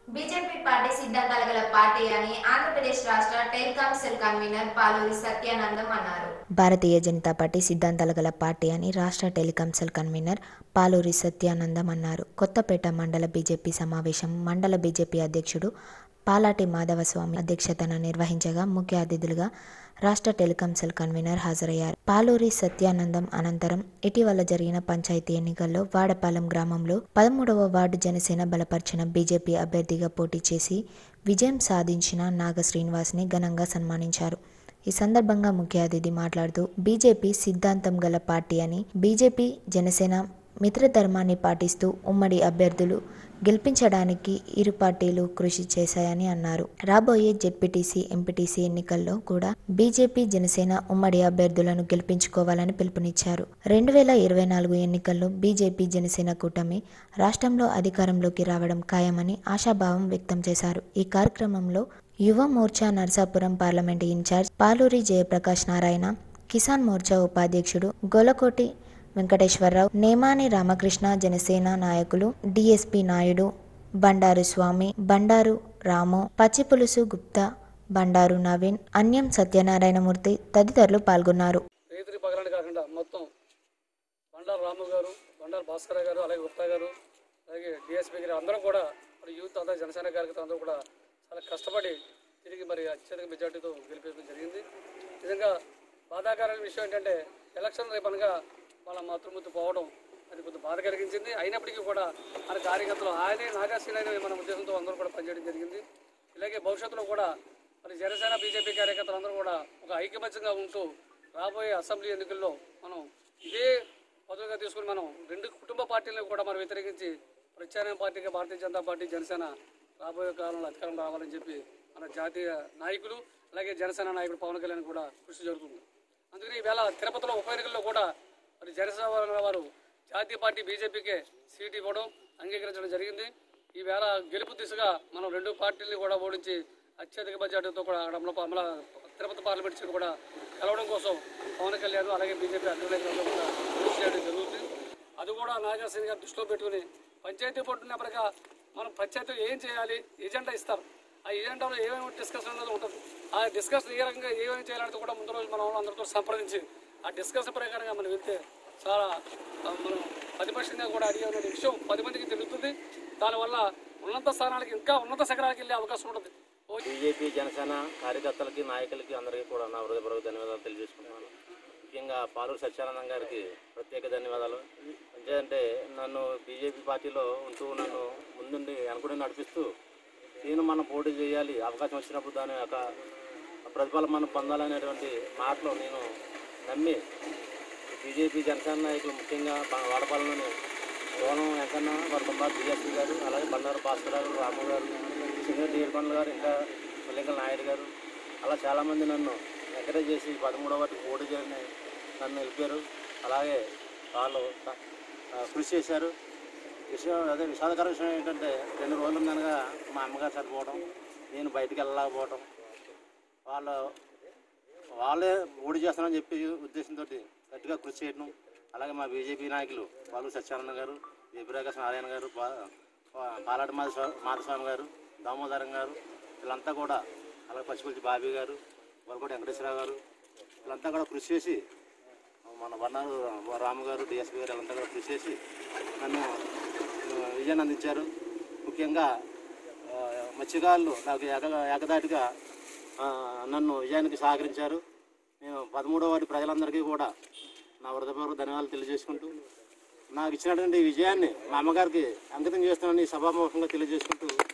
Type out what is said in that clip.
BJP party సిద్ధాంతాల గల party అని ఆంధ్రప్రదేశ్ రాష్ట్ర telecom cell convener Paluri Satyanandam అన్నారు. భారతీయ జనతా పార్టీ సిద్ధాంతాల గల పార్టీ అని రాష్ట్ర telecom cell convener Paluri Satyanandam అన్నారు. కొత్తపేట మండల బీజేపీ సమావేశం మండల బీజేపీ అధ్యక్షుడు పాలాటి మాధవస్వామి అధ్యక్షతన నిర్వహించగా ముఖ్య అతిథులుగా రాష్ట్ర టెలికాం సెల్ కన్వీనర్ హాజరయ్యారు. పాలూరి సత్యానందం అనంతరం ఇటీవల జరిగిన పంచాయతీ ఎన్నికల్లో వాడపాలెం గ్రామంలో 13వ వార్డు జనసేన బలపరిచిన బీజేపీ అభ్యర్థిగా పోటీ చేసి విజయం సాధించిన నాగ శ్రీనివాస్ని ఘనంగా సన్మానించారు. ఈ సందర్భంగా ముఖ్య అతిథి మాట్లాడుతూ బీజేపీ సిద్ధాంతం గల పార్టీ అని, బీజేపీ జనసేన మిత్రధర్మాన్ని పాటిస్తూ ఉమ్మడి అభ్యర్థులు గెలిపించడానికి ఇరు పార్టీలు కృషి చేశాయని అన్నారు. రాబోయే జెడ్పీటీసీ, ఎంపీటీసీ ఎన్నికల్లో కూడా బీజేపీ జనసేన ఉమ్మడి అభ్యర్థులను గెలిపించుకోవాలని పిలుపునిచ్చారు. 2024 ఎన్నికల్లో బీజేపీ జనసేన కూటమి రాష్ట్రంలో అధికారంలోకి రావడం ఖాయమని ఆశాభావం వ్యక్తం చేశారు. ఈ కార్యక్రమంలో యువ మోర్చా నర్సాపురం పార్లమెంటు ఇన్ఛార్జ్ పాలూరి జయప్రకాష్ నారాయణ, కిసాన్ మోర్చా ఉపాధ్యక్షుడు గోలకోటి వెంకటేశ్వరరావు, నేమాని రామకృష్ణ, జనసేన నాయకులు డిఎస్పీ నాయుడు, బండారు స్వామి, బండారు రాము, పచ్చిపులుసు గుప్తా, బండారు నవీన్, అన్యం సత్యనారాయణమూర్తి తదితరులు పాల్గొన్నారు. మొత్తం బండారు రాము గారు, బండారు భాస్కర్ గారు, అలాగే గుప్తా గారు, అలాగే డిఎస్పీ గారు అందరం కూడా యూత్ అంతా జనసేన కార్యకర్తలు అందరూ కూడా చాలా కష్టపడి తిరిగి అత్యధిక మెజార్టీతో గెలిపించడం జరిగింది. నిజంగా బాధాకరమైన విషయం ఏంటంటే ఎలక్షన్ రేపనగా వాళ్ళ మాతృమూర్తి పోవడం అది కొంచెం బాధ కలిగించింది. అయినప్పటికీ కూడా మన కార్యకర్తలు ఆయనే నాగాశ్రీనైన మన ఉద్దేశంతో అందరూ కూడా పనిచేయడం జరిగింది. ఇలాగే భవిష్యత్తులో కూడా జనసేన బీజేపీ కార్యకర్తలు అందరూ కూడా ఒక ఐకమత్యంగా ఉంటూ రాబోయే అసెంబ్లీ ఎన్నికల్లో మనం ఇదే పదవిగా తీసుకుని మనం రెండు కుటుంబ పార్టీలను కూడా మనం వ్యతిరేకించి ప్రత్యామ్నాయ పార్టీగా భారతీయ జనతా పార్టీ, జనసేన రాబోయే కాలంలో అధికారం రావాలని చెప్పి మన జాతీయ నాయకులు అలాగే జనసేన నాయకుడు పవన్ కళ్యాణ్ కూడా కృషి జరుగుతుంది. అందుకని ఈవేళ తిరుపతిలో ఉప ఎన్నికల్లో కూడా జనసేన వారు జాతీయ పార్టీ బీజేపీకే సీటు ఇవ్వడం అంగీకరించడం జరిగింది. ఈవేళ గెలుపు దిశగా మనం రెండు పార్టీలని కూడా ఓడించి అత్యధిక బడ్జెట్తో కూడా తిరుపతి పార్లమెంట్ సీటు కూడా గెలవడం కోసం పవన్ కళ్యాణ్ అలాగే బీజేపీ అగ్రనాయకులతో కూడా కృషి చేయడం జరుగుతుంది. అది కూడా నాగార్జున గారు దృష్టిలో పెట్టుకుని పంచాయతీ బోర్డు నెంబర్గా మనం పంచాయతీ ఏం చేయాలి ఎజెండా ఇస్తారు. ఆ ఎజెండాలో ఏమేమి డిస్కషన్ అనేది ఉంటుంది. ఆ డిస్కషన్ ఏ రకంగా ఏమేమి చేయాలంటే కూడా ముందు రోజు మనం అందరితో సంప్రదించి ఆ డిస్కషన్ ప్రకారంగా మనం వెళ్తే చాలా మనం ప్రతిపక్షంగా కూడా అడిగే విషయం 10 మందికి తెలుస్తుంది. దానివల్ల ఉన్నత స్థానాలకి ఇంకా ఉన్నత శిఖరాలకు వెళ్ళే అవకాశం ఉంటుంది. బీజేపీ జనసేన కార్యకర్తలకి, నాయకులకి అందరికీ కూడా నా హృదయపూర్వక ధన్యవాదాలు తెలియజేసుకుంటున్నాను. ముఖ్యంగా పాలూరు సత్యానందం గారికి ప్రత్యేక ధన్యవాదాలు. ఎందుకంటే నన్ను బీజేపీ పార్టీలో ఉంటూ నన్ను ముందుండి అనుకుని నడిపిస్తూ నేను మనం పోటీ చేయాలి, అవకాశం వచ్చినప్పుడు దాని యొక్క ప్రతిఫలం మనం పొందాలనేటువంటి మాటలో నేను నమ్మి బీజేపీ జనసేన నాయకులు ముఖ్యంగా వాడపాలెంలోని గోనం వెంకన్న, వారి కుమార్ డిఎస్పీ గారు, అలాగే బండారు భాస్కర్ గారు, రాము గారు, సింగర్ డీర్కొండ గారు, ఇంకా పుల్లింకల నాయుడు గారు, అలా చాలామంది నన్ను ఎంకరేజ్ చేసి 13వ వాటికి పోటీ చేయని నన్ను నిలిపారు. అలాగే వాళ్ళు కృషి చేశారు. అదే విషాదకర విషయం ఏంటంటే 2 రోజుల కనుక మా అమ్మగారు చనిపోవడం, నేను బయటికి వెళ్ళలేకపోవడం, వాళ్ళే పోటీ చేస్తానని చెప్పి ఉద్దేశంతో గట్టిగా కృషి చేయడం. అలాగే మా బీజేపీ నాయకులు పాలూరి సత్యానందం గారు, జయప్రకాష్ నారాయణ గారు, పాలాటి మాధస్వామి గారు, దామోదరం గారు, వీళ్ళంతా కూడా, అలాగే పచ్చిపుల్చి బాబీ గారు, వరకోటి వెంకటేశ్వరరావు గారు, వీళ్ళంతా కూడా కృషి చేసి, మన బండారు రాము గారు, డిఎస్పీ గారు వీళ్ళంతా కూడా కృషి చేసి నన్ను విజయాన్ని అందించారు. ముఖ్యంగా మత్స్యకారులు నాకు ఏకదాటిగా నన్ను విజయానికి సహకరించారు. నేను 13వ వార్డు ప్రజలందరికీ కూడా నా హృదయపూర్వక ధన్యవాదాలు తెలియజేసుకుంటూ నాకు ఇచ్చినటువంటి విజయాన్ని మా అమ్మగారికి అంకితం చేస్తానని సభాముఖంగా తెలియజేసుకుంటూ